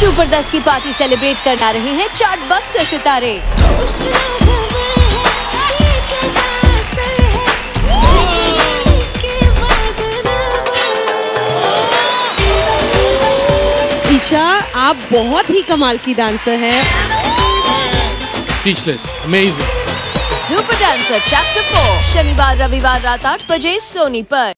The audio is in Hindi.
सुपर 10 की पार्टी सेलिब्रेट करना रहे हैं चार्टबस्टर सितारे। ईशा, आप बहुत ही कमाल की डांसर हैं। Speechless, amazing. Super dancer chapter 4 शनिवार रविवार रात 8 बजे सोनी पर।